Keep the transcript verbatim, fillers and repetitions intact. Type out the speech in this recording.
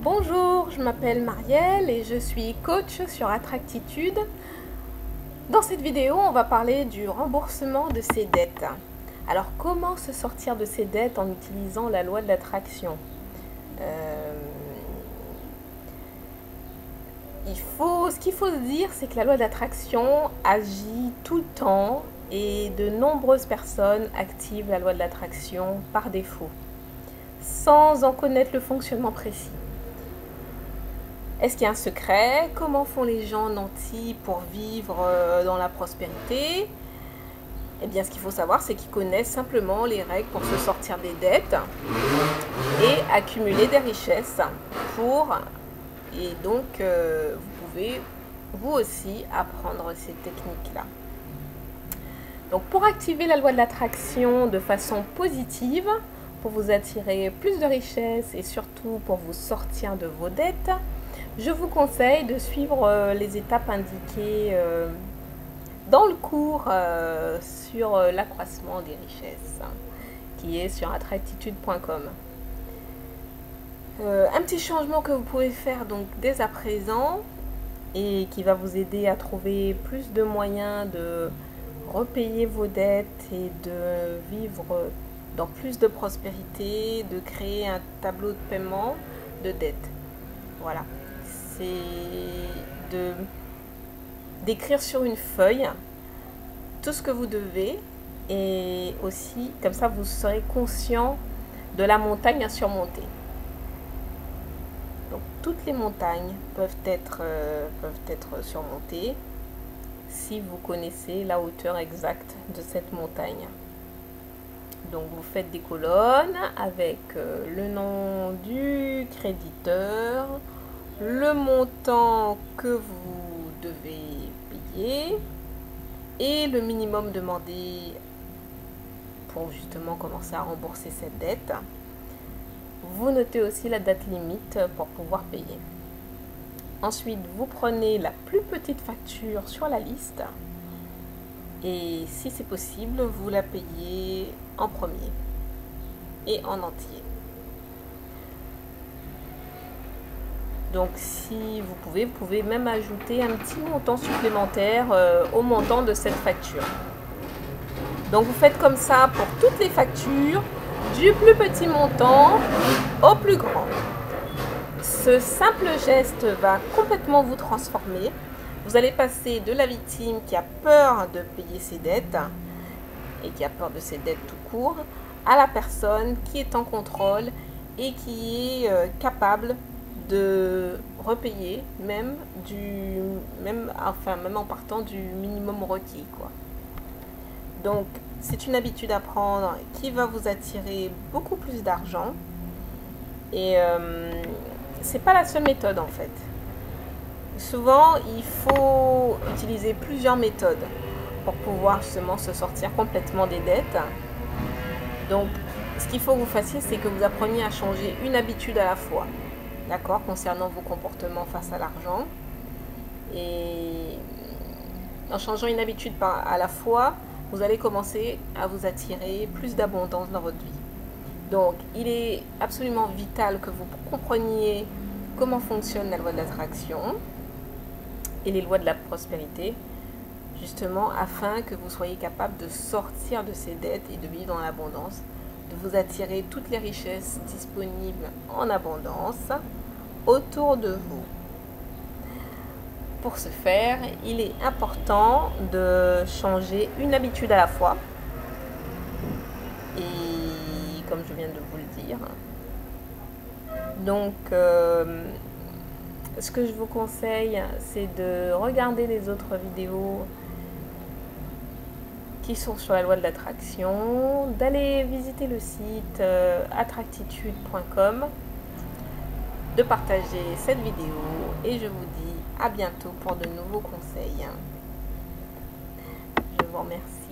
Bonjour, je m'appelle Marielle et je suis coach sur Attractitude. Dans cette vidéo, on va parler du remboursement de ses dettes. Alors, comment se sortir de ses dettes en utilisant la loi de l'attraction? euh, il faut, Ce qu'il faut se dire, c'est que la loi de l'attraction agit tout le temps et de nombreuses personnes activent la loi de l'attraction par défaut, sans en connaître le fonctionnement précis. Est-ce qu'il y a un secret? Comment font les gens nantis pour vivre dans la prospérité? Eh bien, ce qu'il faut savoir, c'est qu'ils connaissent simplement les règles pour se sortir des dettes et accumuler des richesses pour... Et donc, euh, vous pouvez, vous aussi, apprendre ces techniques-là. Donc, pour activer la loi de l'attraction de façon positive, pour vous attirer plus de richesses et surtout pour vous sortir de vos dettes, je vous conseille de suivre euh, les étapes indiquées euh, dans le cours euh, sur euh, l'accroissement des richesses, hein, qui est sur attractitude point com. Euh, un petit changement que vous pouvez faire donc dès à présent et qui va vous aider à trouver plus de moyens de repayer vos dettes et de vivre dans plus de prospérité, de créer un tableau de paiement de dettes. Voilà. C'est de d'écrire sur une feuille tout ce que vous devez et aussi comme ça vous serez conscient de la montagne à surmonter. Donc toutes les montagnes peuvent être euh, peuvent être surmontées si vous connaissez la hauteur exacte de cette montagne. Donc vous faites des colonnes avec euh, le nom du créditeur, le montant que vous devez payer et le minimum demandé pour justement commencer à rembourser cette dette. Vous notez aussi la date limite pour pouvoir payer. Ensuite, vous prenez la plus petite facture sur la liste et si c'est possible, vous la payez en premier et en entier. Donc si vous pouvez, vous pouvez même ajouter un petit montant supplémentaire euh, au montant de cette facture. Donc vous faites comme ça pour toutes les factures, du plus petit montant au plus grand. Ce simple geste va complètement vous transformer. Vous allez passer de la victime qui a peur de payer ses dettes et qui a peur de ses dettes tout court, à la personne qui est en contrôle et qui est euh, capable de repayer même du même enfin même en partant du minimum requis, quoi. Donc c'est une habitude à prendre qui va vous attirer beaucoup plus d'argent et euh, c'est pas la seule méthode en fait. Souvent il faut utiliser plusieurs méthodes pour pouvoir justement se sortir complètement des dettes. Donc ce qu'il faut que vous fassiez, c'est que vous appreniez à changer une habitude à la fois. D'accord, concernant vos comportements face à l'argent. Et en changeant une habitude par, à la fois, vous allez commencer à vous attirer plus d'abondance dans votre vie. Donc, il est absolument vital que vous compreniez comment fonctionne la loi de l'attraction et les lois de la prospérité, justement, afin que vous soyez capable de sortir de ces dettes et de vivre dans l'abondance, de vous attirer toutes les richesses disponibles en abondance autour de vous. Pour ce faire, il est important de changer une habitude à la fois. Et comme je viens de vous le dire. Donc, euh, ce que je vous conseille, c'est de regarder les autres vidéos qui sont sur la loi de l'attraction, d'aller visiter le site euh, attractitude point com, de partager cette vidéo et je vous dis à bientôt pour de nouveaux conseils. Je vous remercie.